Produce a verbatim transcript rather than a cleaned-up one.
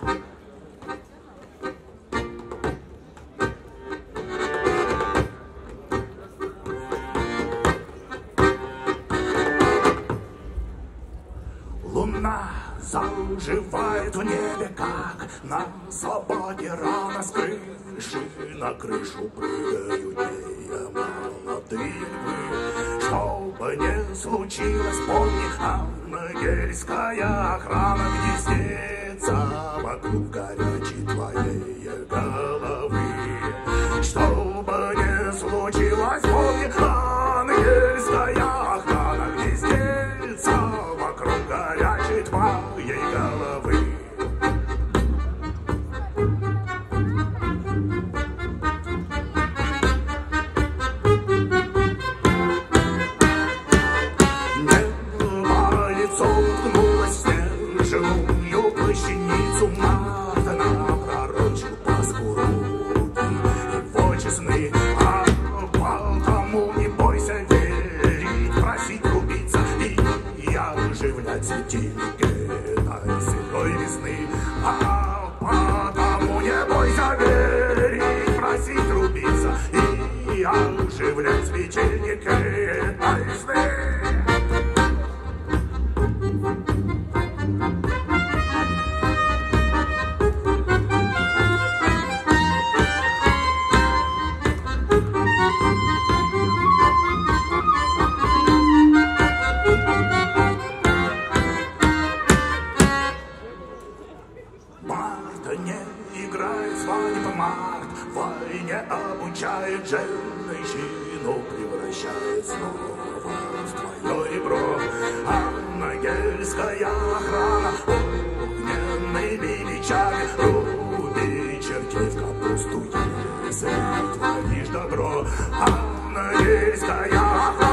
Луна заживает в небе, как на свободе рано с крыши на крышу прыгают дни молодые львы. Что бы ни случилось, помни, ангельская охрана гнездится вокруг горячей твоей головы. Что бы ни случилось, помни, ангельская охрана гнездится вокруг горячей твоей головы. Небо лицо уткнулось в снежную плащаницу, Марта напророчил Пасху руки его честны. А потому не бойся верить, просить, рубиться и оживлять светильники этой святой весны. А потому не бойся верить, просить, рубиться и оживлять светильники этой весны. Марта не играет свадьбы, Март в войне обучает женщину, превращает снова в твое ребро. Ангельская охрана огненными мечами, руби чертей в капусту, если творишь добро. Ангельская охрана